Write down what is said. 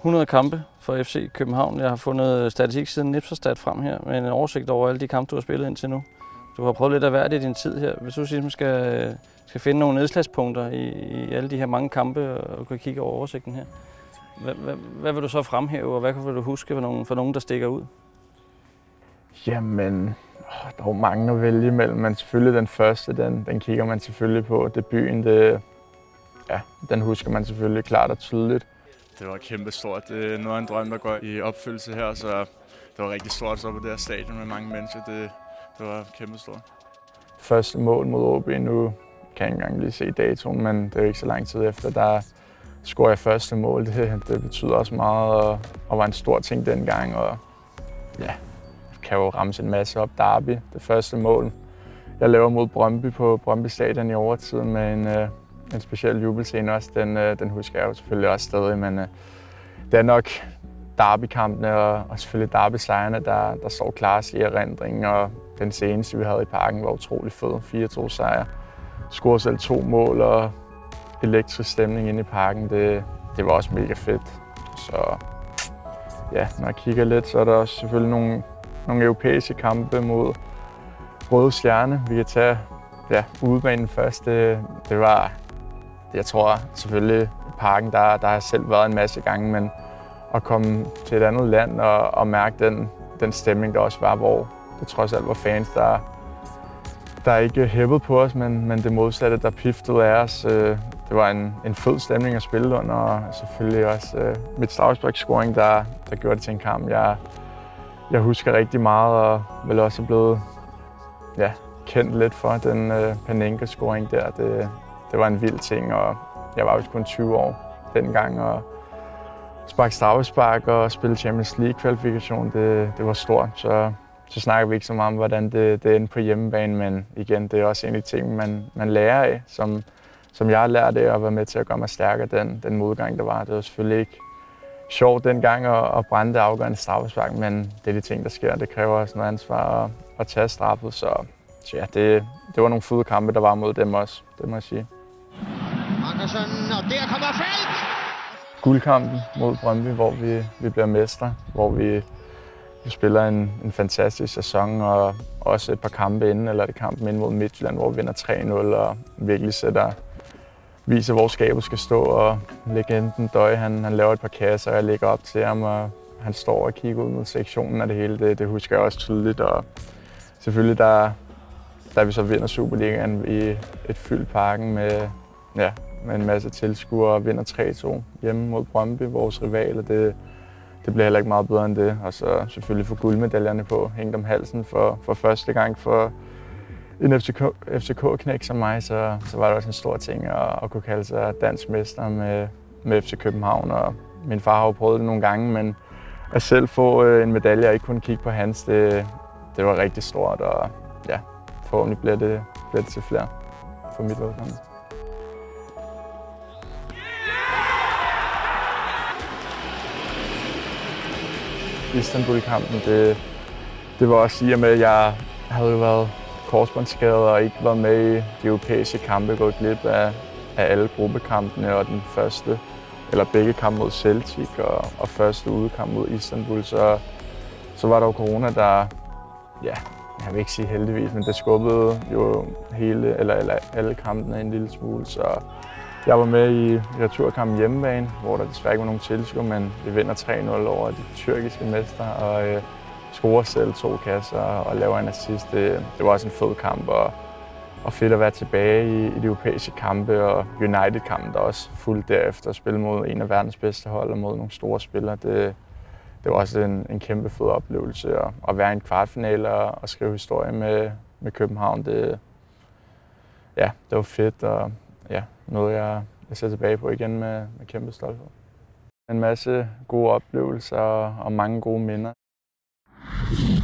100 kampe for FC København. Jeg har fundet statistik siden Nipsostat frem her, med en oversigt over alle de kampe, du har spillet indtil nu. Du har prøvet lidt af hvert i din tid her. Hvis du ligesom skal finde nogle nedslagspunkter i alle de her mange kampe og kan kigge over oversigten her, hvad vil du så fremhæve, og hvad vil du huske for nogen, der stikker ud? Jamen, der er jo mange at vælge imellem, men selvfølgelig den første, den kigger man selvfølgelig på. Debuten, den husker man selvfølgelig klart og tydeligt. Det var kæmpestort. Det er noget af en drøm, der går i opfyldelse her, så det var rigtig stort så på det her stadion med mange mennesker. Det var kæmpestort. Første mål mod OB, nu kan jeg ikke engang lige se datoen, men det er jo ikke så lang tid efter, der scorede jeg første mål. Det betyder også meget og var en stor ting dengang. Og ja, kan jo ramme en masse op. Derby, det første mål, jeg laver mod Brøndby på Brøndby Stadion i overtiden med en speciel jubelscene også. Den husker jeg jo selvfølgelig også stadig, men det er nok derbykampene og selvfølgelig derbysejrene, der står klart i erindringen. Og den seneste, vi havde i Parken, var utrolig fed. 4-2 sejr. Scorede selv 2 mål og elektrisk stemning inde i Parken. Det var også mega fedt. Så ja, når jeg kigger lidt, så er der også selvfølgelig nogle europæiske kampe mod Røde Stjerne. Vi kan tage udebanen først. Det var, jeg tror selvfølgelig i Parken, der har jeg selv været en masse gange, men at komme til et andet land og mærke den stemning, der også var, hvor det trods alt var fans, der ikke hæppede på os, men det modsatte, der piftede af os. Det var en fed stemning at spille under, og selvfølgelig også mit straffesparkscoring, der gjorde det til en kamp. Jeg husker rigtig meget, og vel også er blevet kendt lidt for den Panenka-scoring der. Det var en vild ting, og jeg var jo kun 20 år dengang, og sparke straffespark og spille Champions League-kvalifikation, det var stort. Så snakker vi ikke så meget om, hvordan det endte på hjemmebane, men igen, det er også en af de ting, man lærer af, som jeg har lært af at være med til at gøre mig stærkere, den modgang, der var. Det var selvfølgelig ikke sjovt dengang at brænde det afgørende straffespark, men det er de ting, der sker. Det kræver også noget ansvar at tage straffet, så ja, det var nogle fede kampe, der var mod dem også, det må jeg sige. Andersen, og der kommer Falk! Guldkampen mod Brøndby, hvor vi bliver mestre, hvor vi spiller en fantastisk sæson, og også et par kampe inden, eller det kampen ind mod Midtjylland, hvor vi vinder 3-0 og virkelig viser, hvor skabet skal stå. Og legenden Døje, han laver et par kasser, og jeg ligger op til ham, og han står og kigger ud mod sektionen af det hele. Det husker jeg også tydeligt, og selvfølgelig da vi så vinder Superligaen i et fyldt Parken med en masse tilskuere og vinder 3-2 hjemme mod Brøndby, vores rivaler. Det bliver heller ikke meget bedre end det. Og så selvfølgelig få guldmedaljerne på, hængt om halsen for første gang for en FCK-knæk som mig, så var det også en stor ting at kunne kalde sig dansk mester med FC København. Og min far har jo prøvet det nogle gange, men at selv få en medalje og ikke kun kigge på hans, det var rigtig stort. Og ja, forhåbentlig bliver det til flere for mit vedkommende. Istanbul-kampen, det var også i og med, at jeg havde jo været korsbåndsskadet og ikke været med i de europæiske kampe, gået glip af alle gruppekampene og den første, eller begge kampe mod Celtic og første udekamp mod Istanbul, så var der jo corona, der, ja, jeg vil ikke sige heldigvis, men det skubbede jo alle kampene en lille smule, så jeg var med i returkampen hjemmebane, hvor der desværre ikke var nogen tilskuere, men vi vinder 3-0 over de tyrkiske mestre og scorer selv 2 kasser og laver en assist. Det var også en fed kamp og fedt at være tilbage i de europæiske kampe, og United-kampen der også fuldt derefter at spille mod en af verdens bedste hold og mod nogle store spillere. Det var også en kæmpe fed oplevelse at være i en kvartfinale og skrive historie med København. Det var fedt. Og ja, noget jeg ser tilbage på igen med kæmpe stolthed. En masse gode oplevelser og mange gode minder.